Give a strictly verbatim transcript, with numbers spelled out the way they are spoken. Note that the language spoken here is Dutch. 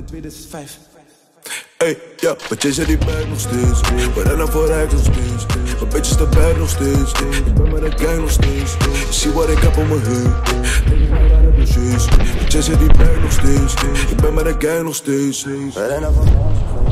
tweeduizend vijf. Ey, ja, maar jij zit die bag nog steeds. We rennen vooruit nog steeds. Mijn bitch is de bag nog steeds. Ik ben met de gang nog steeds. Je ziet wat ik heb om mijn heup. Maar jij zit die bag nog steeds. Ik ben met de gang nog steeds. We rennen vooruit nog steeds.